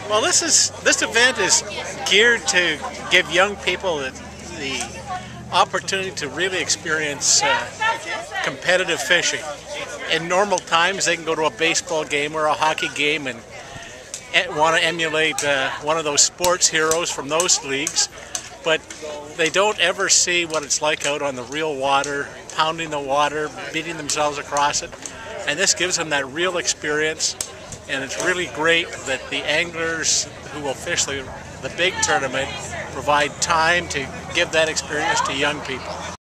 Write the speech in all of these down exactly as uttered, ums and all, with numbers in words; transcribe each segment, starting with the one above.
Well, this is this event is geared to give young people the, the opportunity to really experience uh, competitive fishing. In normal times, they can go to a baseball game or a hockey game and, and want to emulate uh, one of those sports heroes from those leagues, but they don't ever see what it's like out on the real water, pounding the water, beating themselves across it, and this gives them that real experience. And it's really great that the anglers who will fish the, the big tournament provide time to give that experience to young people.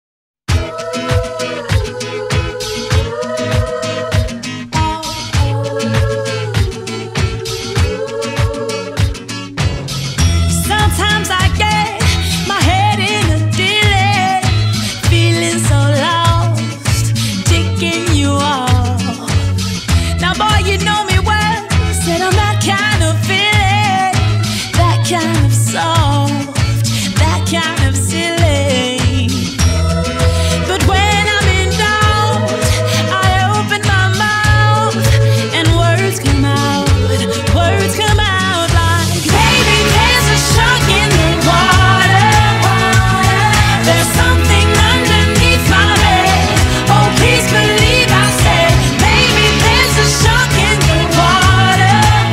Sometimes I get my head in a delay, feeling so lost, taking you off. Now boy, you know me well. Said I'm that kind of feeling, that kind of soft, that kind of silly. But when I'm in doubt, I open my mouth and words come out, words come out like, baby, there's a shark in the water, there's something underneath my bed. Oh, please believe I said, baby, there's a shark in the water.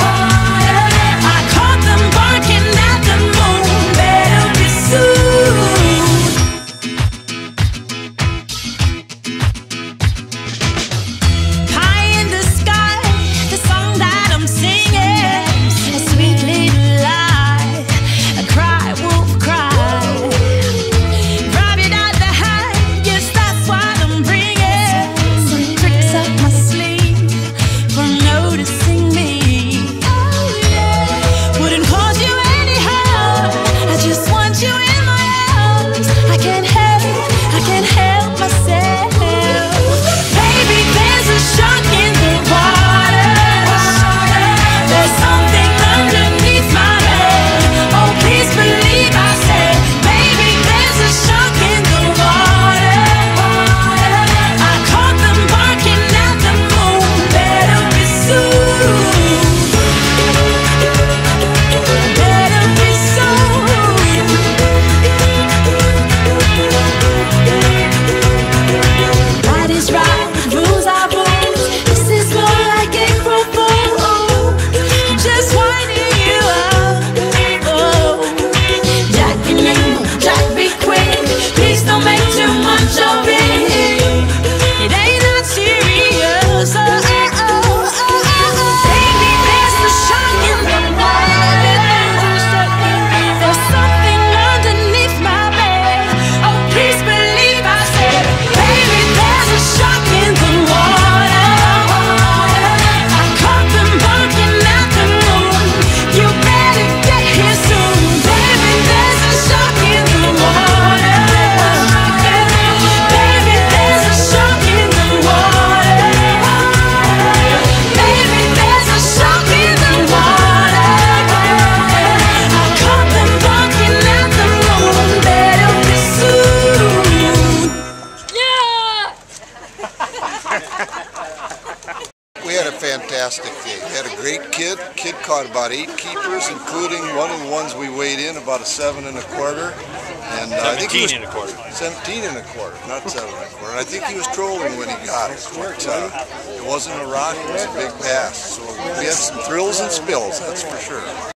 We had a fantastic day. We had a great kid. Kid caught about eight keepers, including one of the ones we weighed in, about a seven and a quarter. And uh, I think he was and a quarter. seventeen and a quarter, not seven and a quarter. And I think he was trolling when he got it. But, uh, it wasn't a rock, it was a big bass. So we had some thrills and spills, that's for sure.